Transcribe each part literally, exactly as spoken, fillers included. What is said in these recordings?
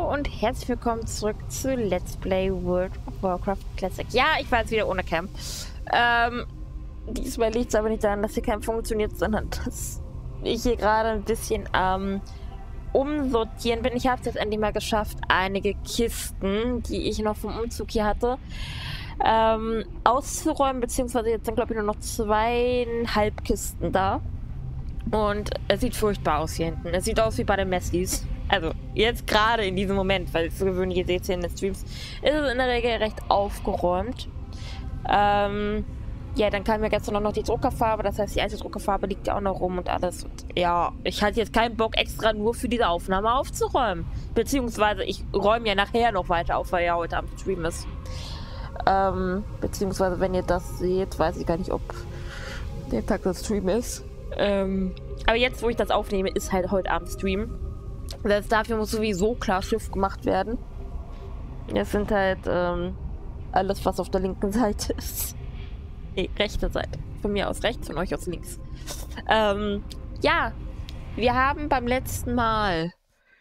Hallo und herzlich willkommen zurück zu Let's Play World of Warcraft Classic. Ja, ich war jetzt wieder ohne Cam. Ähm, diesmal liegt es aber nicht daran, dass hier Cam funktioniert, sondern dass ich hier gerade ein bisschen ähm, umsortieren bin. Ich habe es jetzt endlich mal geschafft, einige Kisten, die ich noch vom Umzug hier hatte, ähm, auszuräumen, beziehungsweise jetzt sind glaube ich nur noch zweieinhalb Kisten da. Und es sieht furchtbar aus hier hinten. Es sieht aus wie bei den Messis. Also, jetzt gerade in diesem Moment, weil es so gewöhnlich, ihr seht hier in den Streams, ist es in der Regel recht aufgeräumt. Ähm, ja, dann kam ja gestern noch, noch die Druckerfarbe, das heißt, die alte Druckerfarbe liegt ja auch noch rum und alles. Und ja, ich hatte jetzt keinen Bock, extra nur für diese Aufnahme aufzuräumen. Beziehungsweise, ich räume ja nachher noch weiter auf, weil ja heute am Stream ist. Ähm, beziehungsweise, wenn ihr das seht, weiß ich gar nicht, ob der Tag des Stream ist. Ähm, aber jetzt, wo ich das aufnehme, ist halt heute Abend Stream. Das, dafür muss sowieso klar Schiff gemacht werden. Das sind halt ähm, alles, was auf der linken Seite ist. Nee, rechte Seite. Von mir aus rechts, von euch aus links. Ähm, ja, wir haben beim letzten Mal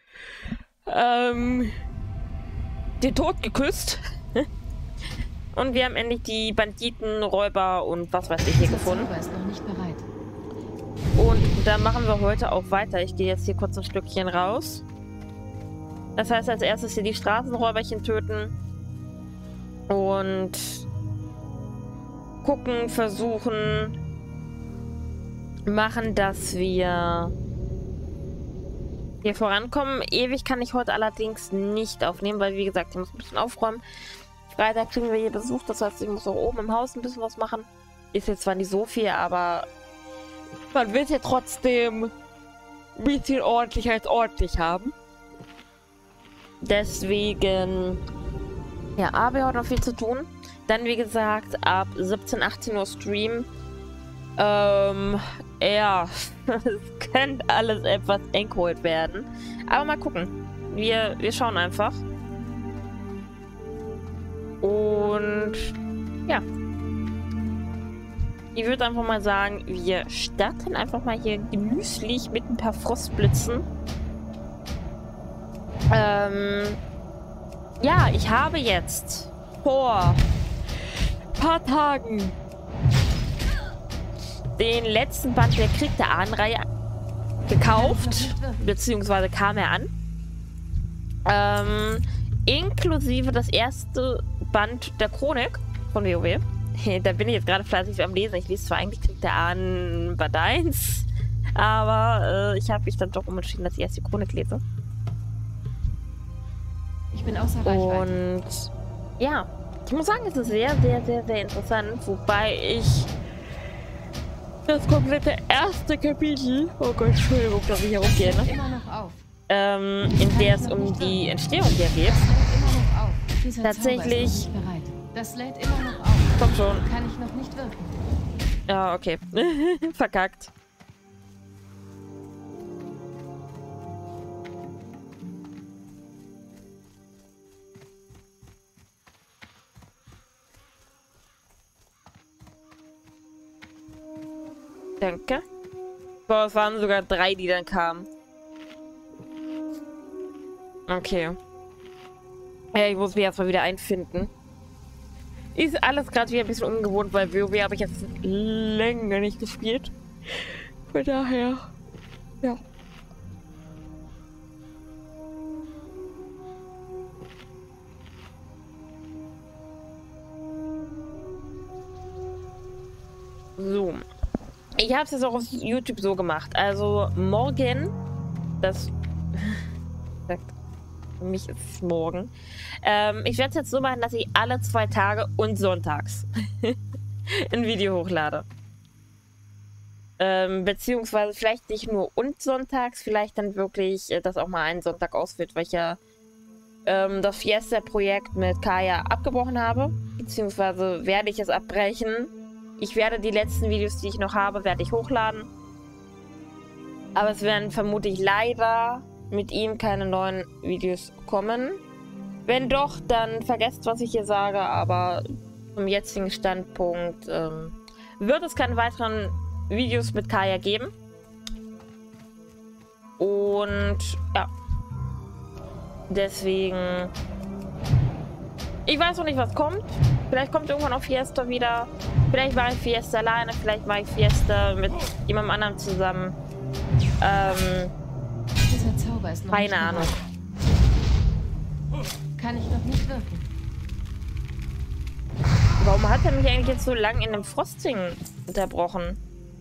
ähm, den Tod geküsst. Und wir haben endlich die Banditen, Räuber und was weiß ich hier gefunden. Der ist noch nicht bereit. Und da machen wir heute auch weiter. Ich gehe jetzt hier kurz ein Stückchen raus. Das heißt, als erstes hier die Straßenräuberchen töten. Und gucken, versuchen, machen, dass wir hier vorankommen. Ewig kann ich heute allerdings nicht aufnehmen, weil, wie gesagt, ich muss ein bisschen aufräumen. Freitag kriegen wir hier Besuch, das heißt, ich muss auch oben im Haus ein bisschen was machen. Ist jetzt zwar nicht so viel, aber man will es ja trotzdem ein bisschen ordentlicher als ordentlich haben. Deswegen, ja, aber heute noch viel zu tun. Dann, wie gesagt, ab siebzehn, achtzehn Uhr Stream. Ähm, ja, es könnte alles etwas engholt werden. Aber mal gucken. Wir, wir schauen einfach. Und, ja. Ich würde einfach mal sagen, wir starten einfach mal hier genüsslich mit ein paar Frostblitzen. Ähm, ja, ich habe jetzt vor ein paar Tagen den letzten Band der Krieg der Ahnenreihe gekauft, beziehungsweise kam er an. Ähm, inklusive das erste Band der Chronik von WoW. Da bin ich jetzt gerade fleißig am Lesen. Ich lese zwar eigentlich Krieg der Ahnen Band eins, aber äh, ich habe mich dann doch umentschieden, dass ich erst die Chronik lese. Ich bin außer Reichweite. Und ja, ich muss sagen, es ist sehr, sehr, sehr, sehr interessant, wobei ich das komplette erste Kapitel, oh Gott, Entschuldigung, dass ich hier rumgehe, ne? Immer noch auf. Ähm, in der es um die Entstehung hier geht. Immer noch auf. Dieser Tatsächlich. Zauber ist noch nicht bereit. Das lädt immer noch auf. Komm schon. Kann ich noch nicht wirken. Ja, okay. Verkackt. Danke. Boah, es waren sogar drei, die dann kamen. Okay. Ja, ich muss mich erstmal wieder einfinden. Ist alles gerade wieder ein bisschen ungewohnt, weil WoW habe ich jetzt länger nicht gespielt. Von daher, ja. So. Ich habe es jetzt auch auf YouTube so gemacht. Also morgen, das für mich ist es morgen. Ähm, ich werde es jetzt so machen, dass ich alle zwei Tage und sonntags ein Video hochlade. Ähm, beziehungsweise vielleicht nicht nur und sonntags, vielleicht dann wirklich, äh, dass auch mal ein Sonntag ausfällt, weil ich ja ähm, das Fiesta-Projekt mit Kaya abgebrochen habe. Beziehungsweise werde ich es abbrechen. Ich werde die letzten Videos, die ich noch habe, werde ich hochladen. Aber es werden vermutlich leider mit ihm keine neuen Videos kommen. Wenn doch, dann vergesst, was ich hier sage, aber zum jetzigen Standpunkt ähm, wird es keine weiteren Videos mit Kaya geben. Und ja. Deswegen... Ich weiß noch nicht, was kommt. Vielleicht kommt irgendwann auch Fiesta wieder. Vielleicht mache ich Fiesta alleine. Vielleicht mache ich Fiesta mit jemandem anderen zusammen. Ähm... Dieser Zauber ist noch keine nicht Ahnung. bereit. Kann ich noch nicht wirken. Warum hat er mich eigentlich jetzt so lange in dem Frosting unterbrochen?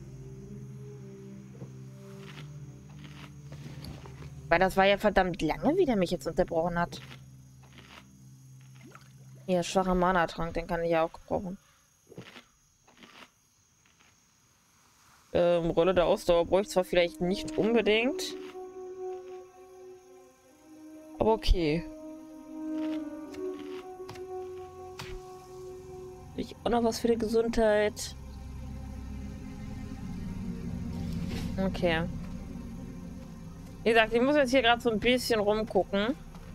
Weil das war ja verdammt lange, wie der mich jetzt unterbrochen hat. Hier, schwacher Mana-Trank, den kann ich ja auch gebrauchen. Ähm, Rolle der Ausdauer brauche ich zwar vielleicht nicht unbedingt. Aber okay. Ich auch noch was für die Gesundheit. Okay. Wie gesagt, ich muss jetzt hier gerade so ein bisschen rumgucken.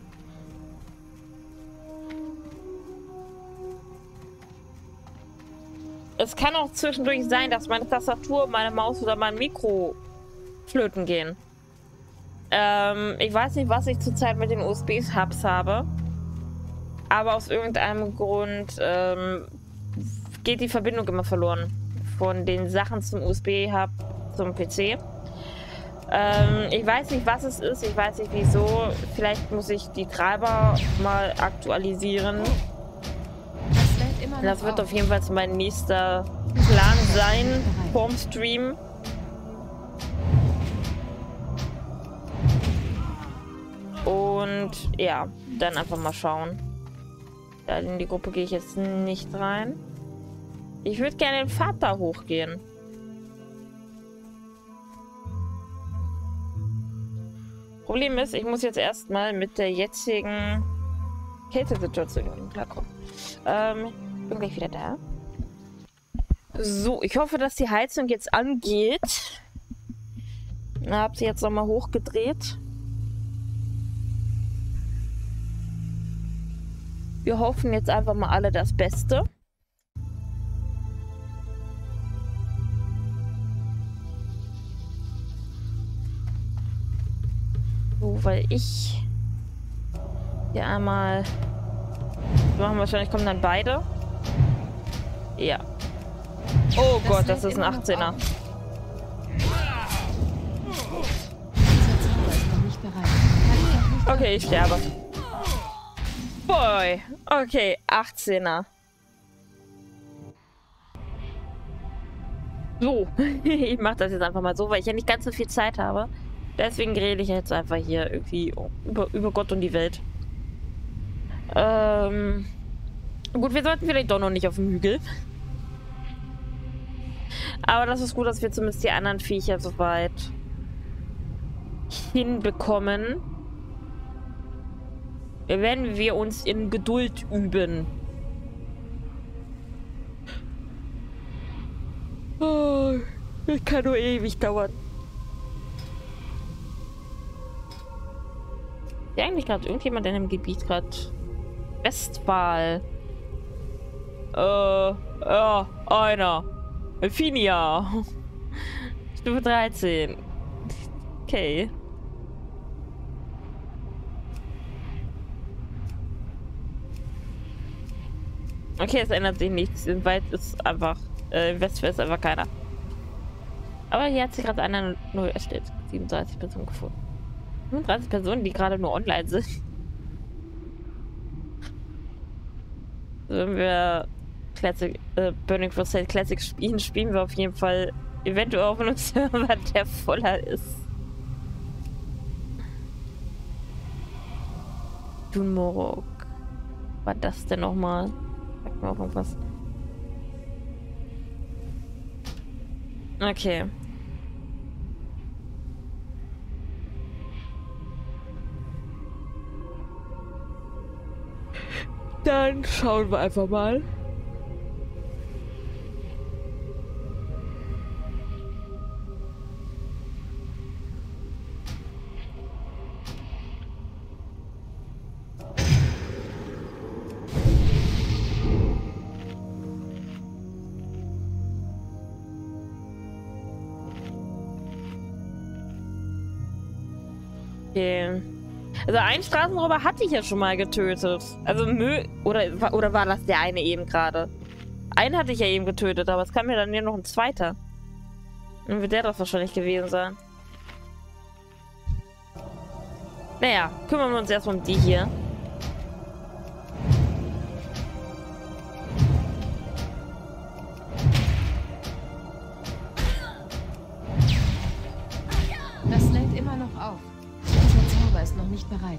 Es kann auch zwischendurch sein, dass meine Tastatur, meine Maus oder mein Mikro flöten gehen. Ähm, ich weiß nicht, was ich zurzeit mit den U S B-Hubs habe. Aber aus irgendeinem Grund ähm, geht die Verbindung immer verloren. Von den Sachen zum U S B-Hub zum P C. Ähm, ich weiß nicht, was es ist. Ich weiß nicht, wieso. Vielleicht muss ich die Treiber mal aktualisieren. Das lädt immer noch Das wird auf. auf jeden Fall mein nächster Plan sein vorm Stream. Und ja, dann einfach mal schauen. Da in die Gruppe gehe ich jetzt nicht rein. Ich würde gerne den Pfad da hochgehen. Problem ist, ich muss jetzt erstmal mit der jetzigen Kältesituation klarkommen. Ähm, bin gleich wieder da. So, ich hoffe, dass die Heizung jetzt angeht. Na, hab sie jetzt nochmal hochgedreht. Wir hoffen jetzt einfach mal alle das Beste. So, weil ich hier einmal... Wir machen wahrscheinlich, kommen dann beide. Ja. Oh Das Gott, das lädt ist ein immer noch achtzehner. auf. Dieser Zauber ist noch nicht bereit. Kann ich noch nicht Okay, ich sterbe. Boy. Okay, achtzehner. So. Ich mache das jetzt einfach mal so, weil ich ja nicht ganz so viel Zeit habe. Deswegen rede ich jetzt einfach hier irgendwie über, über Gott und die Welt. Ähm. Gut, wir sollten vielleicht doch noch nicht auf dem Hügel. Aber das ist gut, dass wir zumindest die anderen Viecher soweit hinbekommen. Wenn wir uns in Geduld üben. Oh, das kann nur ewig dauern. Ist ja eigentlich gerade irgendjemand in dem Gebiet gerade Westphal? Äh, ja, einer. Finia. Stufe dreizehn. Okay. Okay, es ändert sich nichts. Im Wald ist einfach, äh, im Westphal ist einfach keiner. Aber hier hat sich gerade einer neu erstellt. siebenunddreißig Personen gefunden. fünfunddreißig Personen, die gerade nur online sind. Wenn wir Classic, äh, Burning Crusade Classic spielen, spielen wir auf jeden Fall eventuell auf einem Server, der voller ist. Dunmorok. Was war das denn nochmal? Sag mir auch irgendwas. Okay. Dann schauen wir einfach mal. Okay. Also einen Straßenräuber hatte ich ja schon mal getötet. Also Mö... Oder, oder war das der eine eben gerade? Einen hatte ich ja eben getötet, aber es kam mir dann hier noch ein zweiter. Dann wird der das wahrscheinlich gewesen sein. Naja, kümmern wir uns erstmal um die hier. Das lädt immer noch auf. Dieser Zauber ist noch nicht bereit.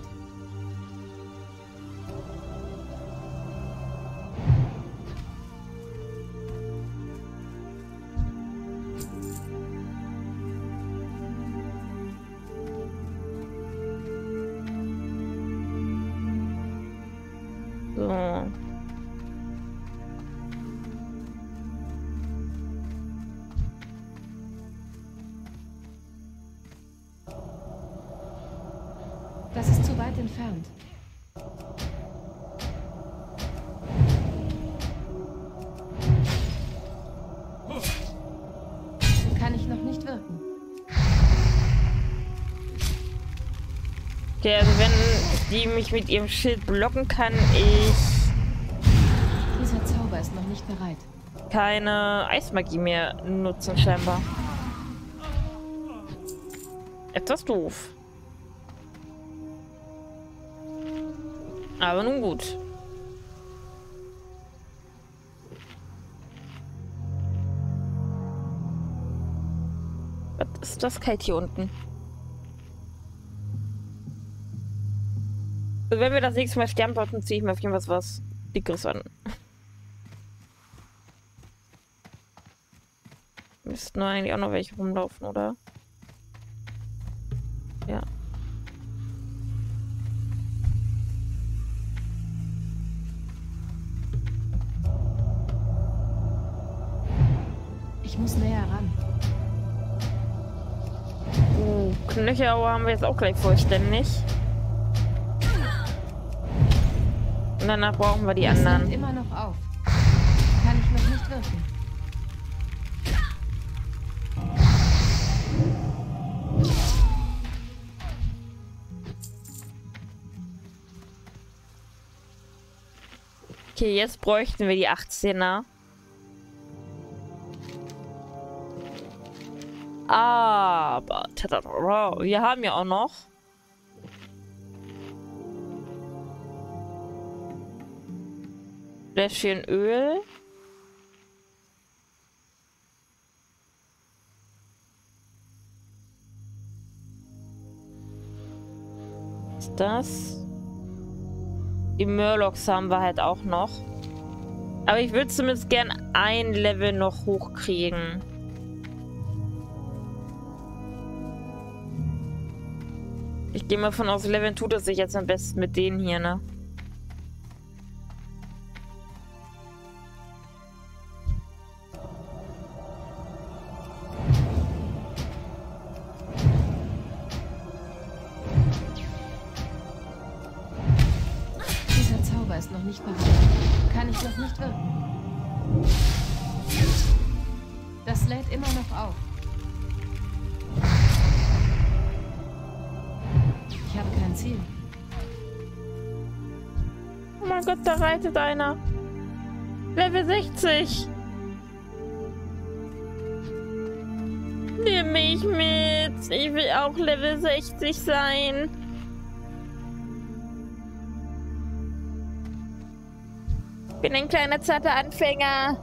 So. Das ist zu weit entfernt. Kann ich noch nicht wirken. Okay, also wenn die mich mit ihrem Schild blocken, kann ich Dieser Zauber ist noch nicht bereit. keine Eismagie mehr nutzen, scheinbar. Etwas doof. Aber nun gut. Was ist das kalt hier unten? Also wenn wir das nächste Mal sterben sollten, ziehe ich mir auf jeden Fall was Dickeres an. Müssten nur eigentlich auch noch welche rumlaufen, oder? Ja. Ich muss näher ran. Uh, Knöchelauer haben wir jetzt auch gleich vollständig. Und danach brauchen wir die Das anderen. lädt immer noch auf. Kann ich noch nicht wirken. Okay, jetzt bräuchten wir die achtzehner. Aber wir haben ja auch noch Fläschchen Öl. Was ist das? Die Murlocs haben wir halt auch noch. Aber ich würde zumindest gern ein Level noch hochkriegen. Ich gehe mal von aus, Leveln tut es sich jetzt am besten mit denen hier, ne? Dieser Zauber ist noch nicht bereit. Kann ich noch nicht wirken. Das lädt immer noch auf. Ich habe kein Ziel. Oh mein Gott, da reitet einer. Level sechzig. Nimm mich mit. Ich will auch Level sechzig sein. Ich bin ein kleiner, zarter Anfänger.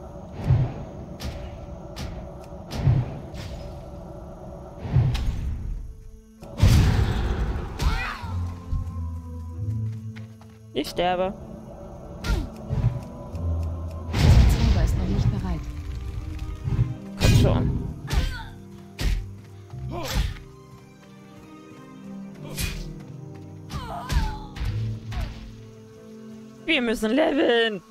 Ich sterbe. Der Zauber ist noch nicht bereit. Komm schon. Wir müssen leveln.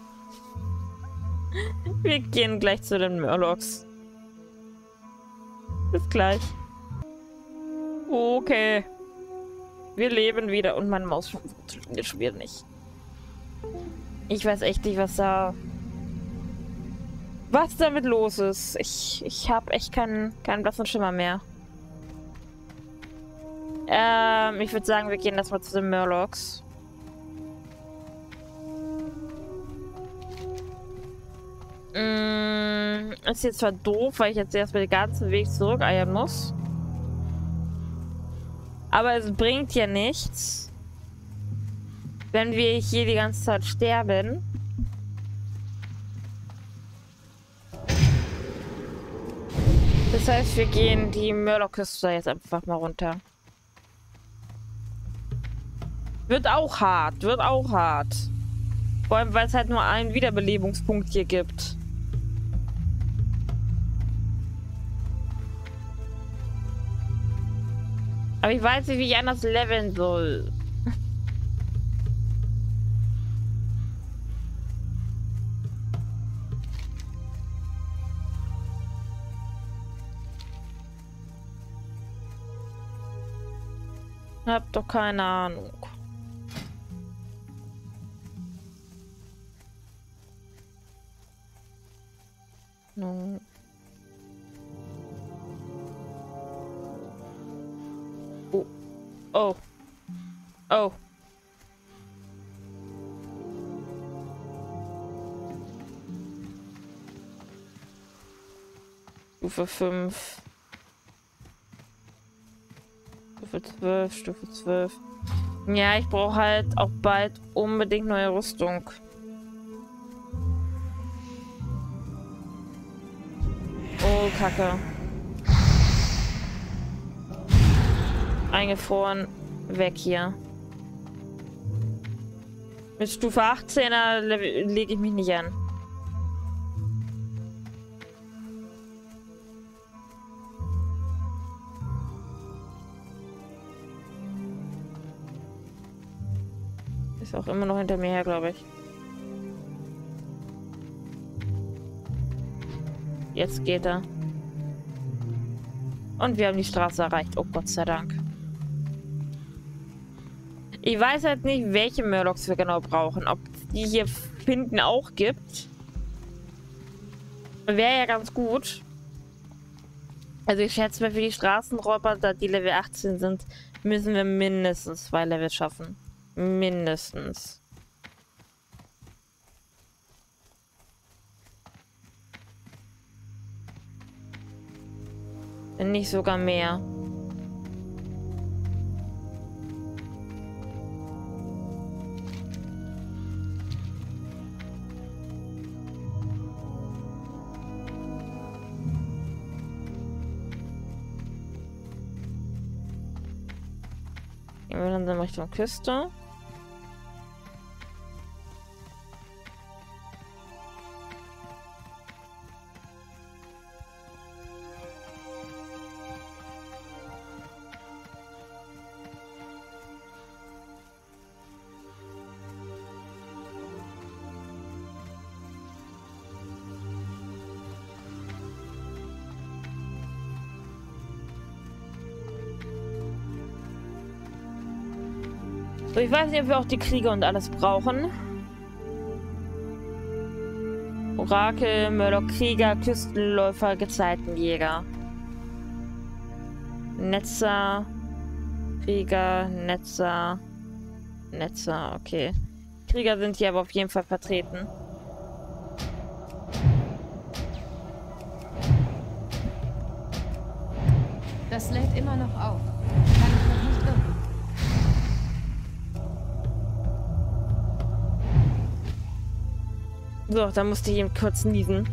Wir gehen gleich zu den Murlocs. Bis gleich. Okay. Wir leben wieder und meine Maus funktioniert schon wieder nicht. Ich weiß echt nicht, was da... Was damit los ist. Ich, ich habe echt keinen, keinen blassen Schimmer mehr. Ähm, ich würde sagen, wir gehen erstmal zu den Murlocs. Mm, ist jetzt zwar doof, weil ich jetzt erstmal den ganzen Weg zurückeiern muss. Aber es bringt ja nichts, wenn wir hier die ganze Zeit sterben. Das heißt, wir gehen die Murloc-Küste jetzt einfach mal runter. Wird auch hart, wird auch hart. Vor allem, weil es halt nur einen Wiederbelebungspunkt hier gibt. Aber ich weiß nicht, wie ich anders leveln soll. Ich hab doch keine Ahnung. No. Oh. Oh. Oh. Stufe fünf. Stufe zwölf, Stufe zwölf. Ja, ich brauche halt auch bald unbedingt neue Rüstung. Oh, Kacke. Eingefroren. Weg hier. Mit Stufe achtzehner lege ich mich nicht an. Ist auch immer noch hinter mir her, glaube ich. Jetzt geht er. Und wir haben die Straße erreicht. Oh Gott sei Dank. Ich weiß halt nicht, welche Murlocs wir genau brauchen. Ob die hier finden auch gibt. Wäre ja ganz gut. Also ich schätze mal, für die Straßenräuber, da die Level achtzehn sind, müssen wir mindestens zwei Level schaffen. Mindestens. Wenn nicht sogar mehr. Gehen wir dann in Richtung Küste. So, ich weiß nicht, ob wir auch die Krieger und alles brauchen. Orakel, Murloc, Krieger, Küstenläufer, Gezeitenjäger. Netzer, Krieger, Netzer, Netzer, okay. Krieger sind hier aber auf jeden Fall vertreten. Das lädt immer noch auf. Kann ich noch nicht wirken. So, da musste ich eben kurz niesen.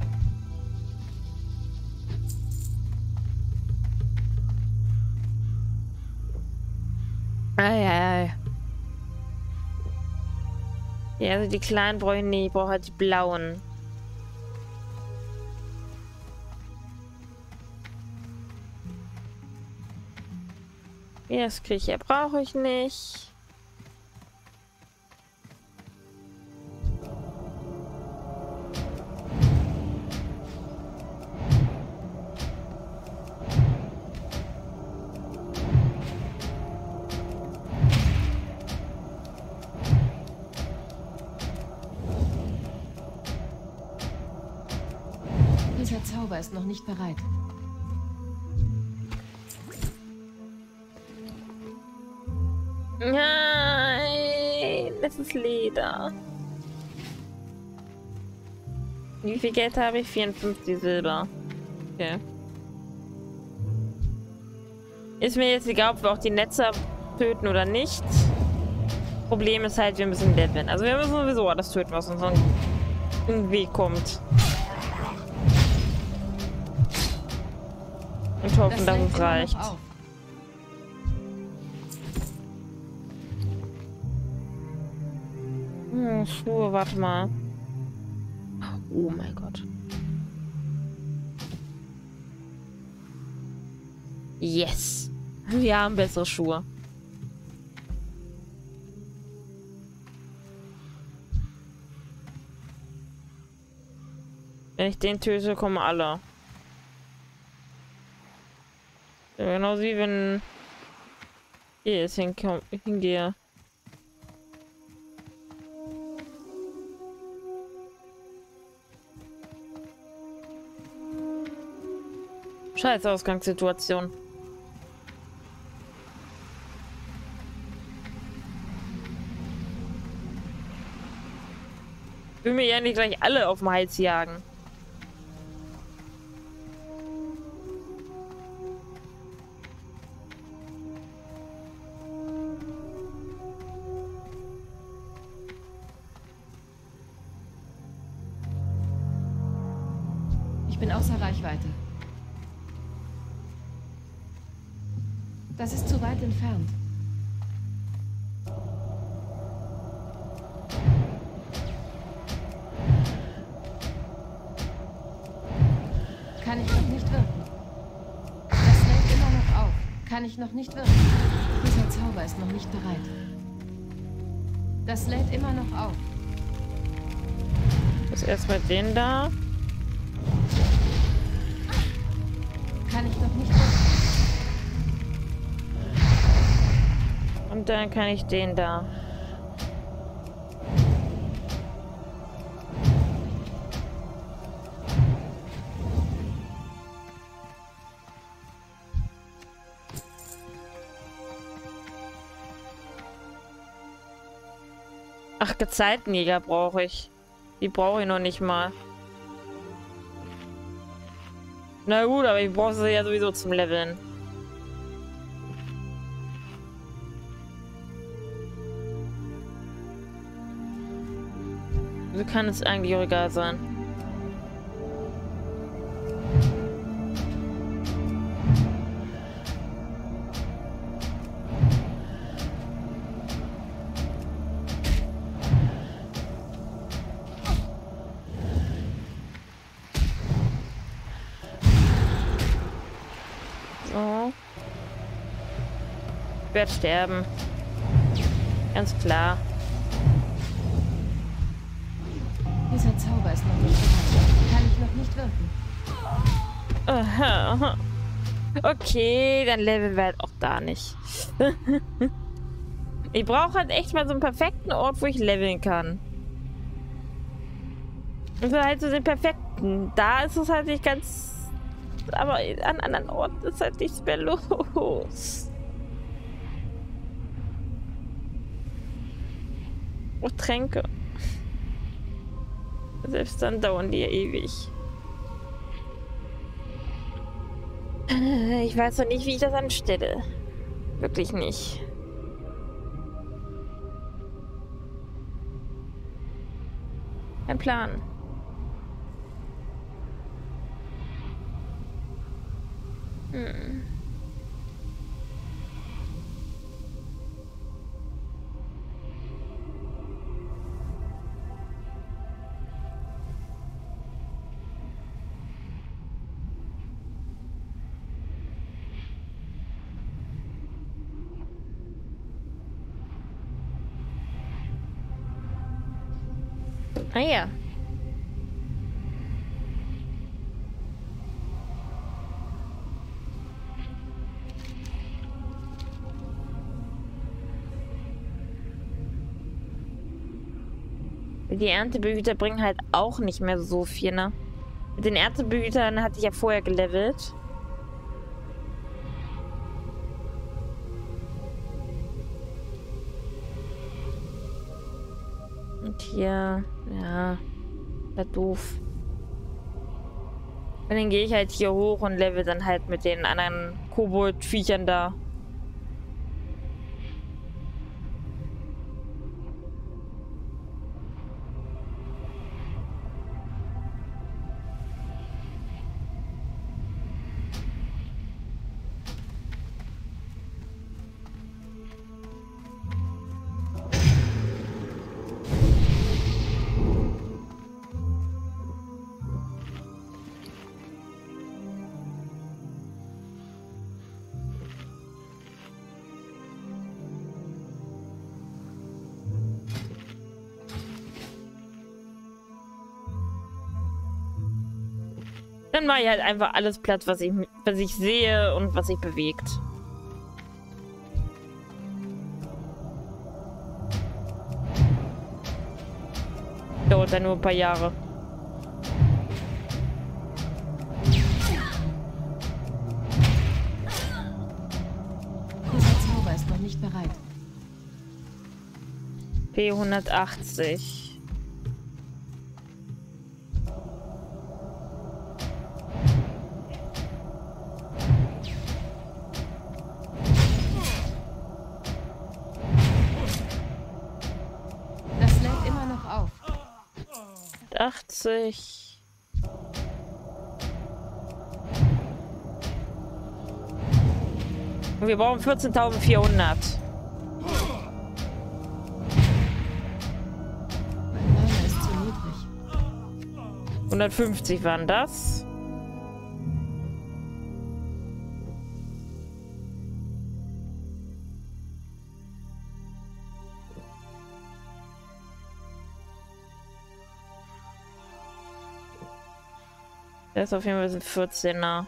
Eieiei. Ja, also die kleinen brauche ich nicht. Ich brauche halt die blauen. Ja, das kriege ich ja, brauche ich nicht. Dieser Zauber ist noch nicht bereit. Nein, das ist Leder. Wie viel Geld habe ich? vierundfünfzig Silber. Okay. Ist mir jetzt egal, ob wir auch die Netze töten oder nicht. Problem ist halt, wir müssen leveln. Also wir müssen sowieso alles töten, was uns irgendwie kommt. Und hoffen, dass es reicht. Hm, Schuhe, warte mal. Oh mein Gott. Yes. Wir haben bessere Schuhe. Wenn ich den töte, kommen alle. Ja, genauso wie wenn ich jetzt hingehe. Scheiß Ausgangssituation. Ich will mir ja nicht gleich alle auf den Hals jagen. Ich bin außer Reichweite. Das ist zu weit entfernt. Kann ich noch nicht wirken. Das lädt immer noch auf. Kann ich noch nicht wirken. Dieser Zauber ist noch nicht bereit. Das lädt immer noch auf. Ist erstmal den da. Kann ich noch nicht wirken. Und dann kann ich den da. Ach, Gezeitenjäger brauche ich. Die brauche ich noch nicht mal. Na gut, aber ich brauche sie ja sowieso zum Leveln. So kann es eigentlich auch egal sein. So. Ich werde sterben. Ganz klar. Dieser Zauber ist noch nicht bereit. Kann ich noch nicht wirken. Aha. Okay, dann leveln wir halt auch da nicht. Ich brauche halt echt mal so einen perfekten Ort, wo ich leveln kann. Also halt so den perfekten. Da ist es halt nicht ganz... Aber an anderen Orten ist halt nichts mehr los. Oh, Tränke. Selbst dann dauern die ja ewig. Ich weiß noch nicht, wie ich das anstelle. Wirklich nicht. Kein Plan. Hm. Ah ja. Die Erntebehüter bringen halt auch nicht mehr so viel, ne? Mit den Erntebehütern hatte ich ja vorher gelevelt. Und hier, ja, da doof. Und dann gehe ich halt hier hoch und level dann halt mit den anderen Kobold-Viechern da. Dann mache ich halt einfach alles platt, was ich, was ich sehe und was sich bewegt. Dauert dann nur ein paar Jahre. Dieser Zauber ist noch nicht bereit. P hundertachtzig. achtzig. Und wir brauchen vierzehntausendvierhundert. Mein Name ist zu niedrig. hundertfünfzig waren das. Das ist auf jeden Fall ein vierzehner.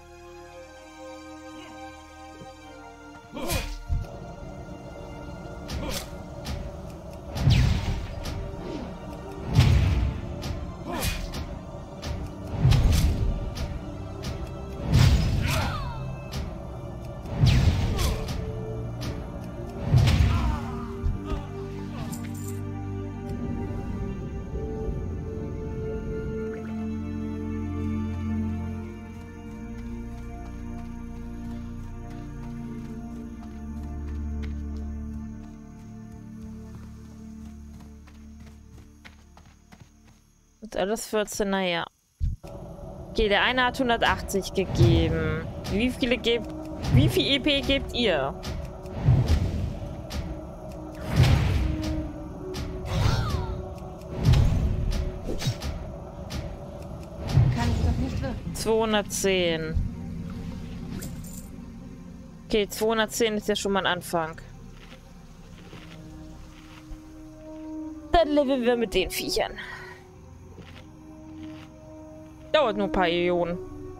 Alles vierzehner, ja. Okay, der eine hat hundertachtzig gegeben. Wie viele gebt... Wie viel E P gebt ihr? Kann ich doch nicht wirken. zweihundertzehn. Okay, zweihundertzehn ist ja schon mal ein Anfang. Dann leveln wir mit den Viechern. Dauert nur ein paar Ionen.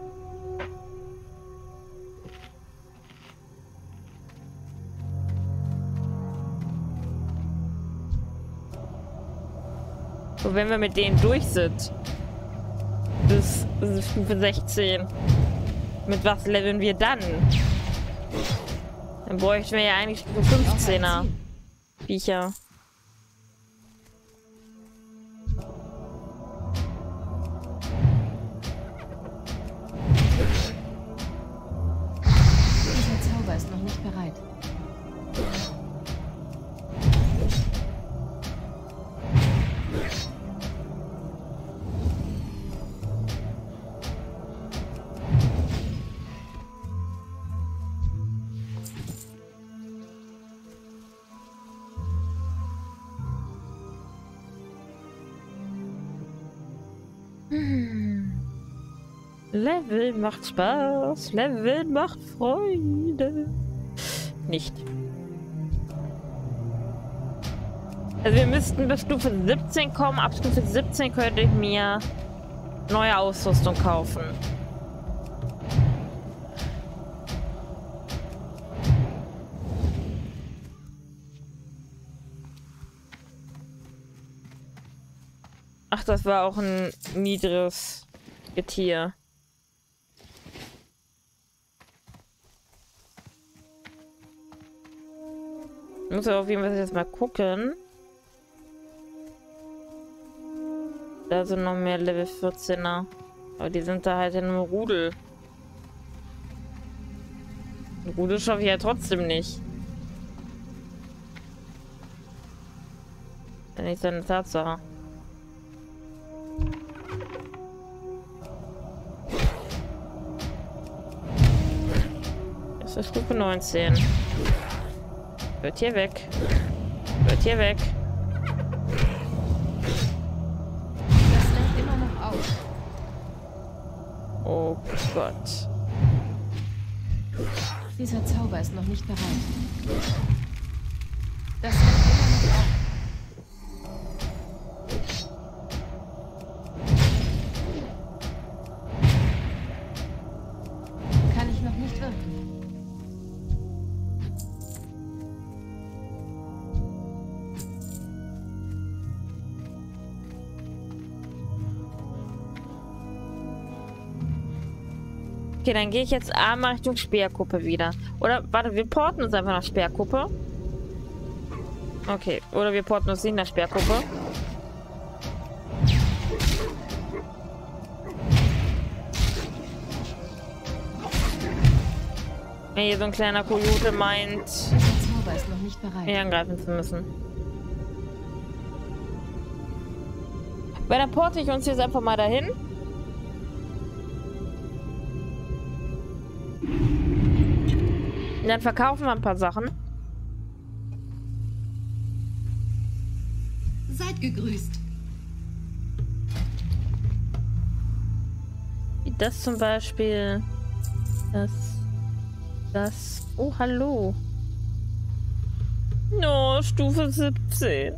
So, wenn wir mit denen durch sind, bis Stufe sechzehn, mit was leveln wir dann? Dann bräuchten wir ja eigentlich Stufe fünfzehner Viecher. Ist noch nicht bereit. Hm. Level macht Spaß, Level macht Freude. Nicht. Also wir müssten bis Stufe siebzehn kommen. Ab Stufe siebzehn könnte ich mir neue Ausrüstung kaufen. Ach, das war auch ein niedriges Getier. Ich muss aber auf jeden Fall jetzt mal gucken. Da sind noch mehr Level vierzehner. Aber die sind da halt in einem Rudel. Ein Rudel schaffe ich ja trotzdem nicht. Wenn nicht so eine Tatsache. Das ist Stufe neunzehn. Wird hier weg. Wird hier weg. Das lädt immer noch auf. Oh Gott. Dieser Zauber ist noch nicht bereit. Das lädt immer noch auf. Kann ich noch nicht wirken. Okay, dann gehe ich jetzt einmal Richtung Speerkuppe wieder. Oder, warte, wir porten uns einfach nach Speerkuppe. Okay, oder wir porten uns nicht nach Speerkuppe. Wenn hier so ein kleiner Kojote meint, Dieser Zauber ist noch nicht bereit. mich angreifen zu müssen. Weil dann porte ich uns jetzt einfach mal dahin. Und dann verkaufen wir ein paar Sachen. Seid gegrüßt. Wie das zum Beispiel. Das. Das. Oh, hallo. No, Stufe siebzehn.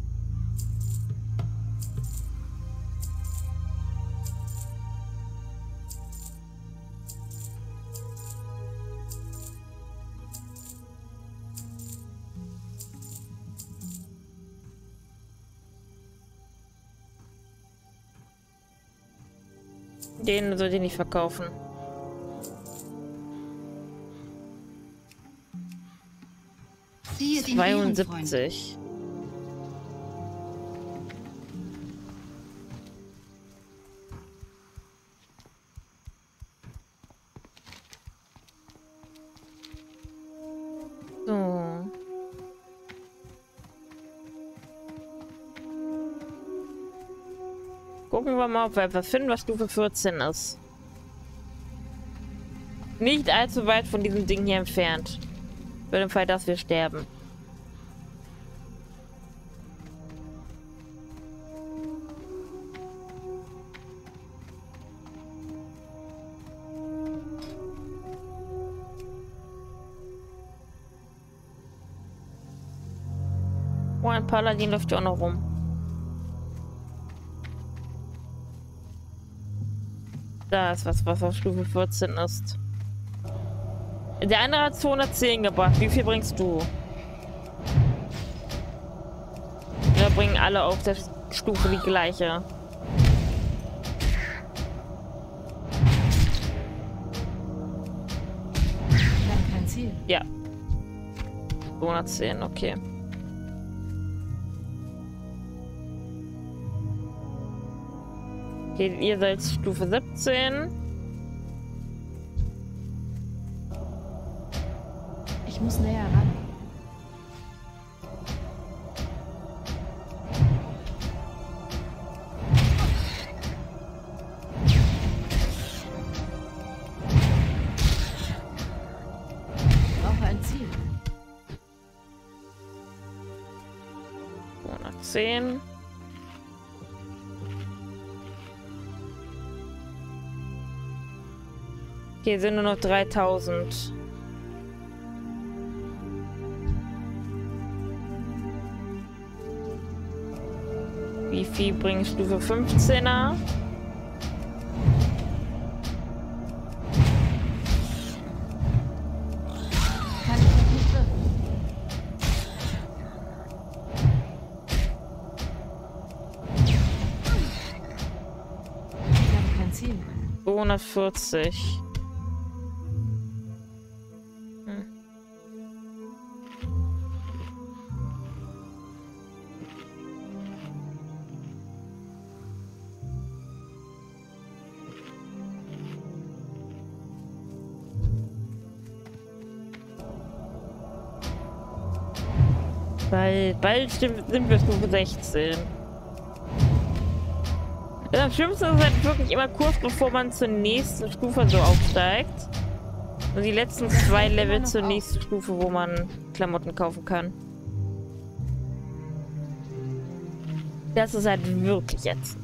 Den sollte ich nicht verkaufen. Ziehe den Ehrenfreund. zweiundsiebzig. So. Gucken wir mal, ob wir etwas finden, was Stufe vierzehn ist. Nicht allzu weit von diesem Ding hier entfernt. Für den Fall, dass wir sterben. Oh, ein Paladin läuft ja auch noch rum. Da ist was, was auf Stufe vierzehn ist. Der andere hat zweihundertzehn gebracht. Wie viel bringst du? Wir bringen alle auf der Stufe die gleiche. Wir haben kein Ziel. Ja. zweihundertzehn, okay. Okay, ihr seid Stufe siebzehn. Ich muss näher ran. Ich brauche ein Ziel. zweihundertzehn. Okay, sind nur noch dreitausend. Wie viel bringt Stufe fünfzehner? Kann ich noch nicht wirken. Wir haben kein Ziel. zweihundertvierzig. Hm. Bald, bald sind wir Stufe sechzehn. Das am schlimmsten ist halt wirklich immer kurz bevor man zur nächsten Stufe so aufsteigt. Und die letzten zwei Level zur nächsten Stufe, wo man Klamotten kaufen kann. Das ist halt wirklich jetzt.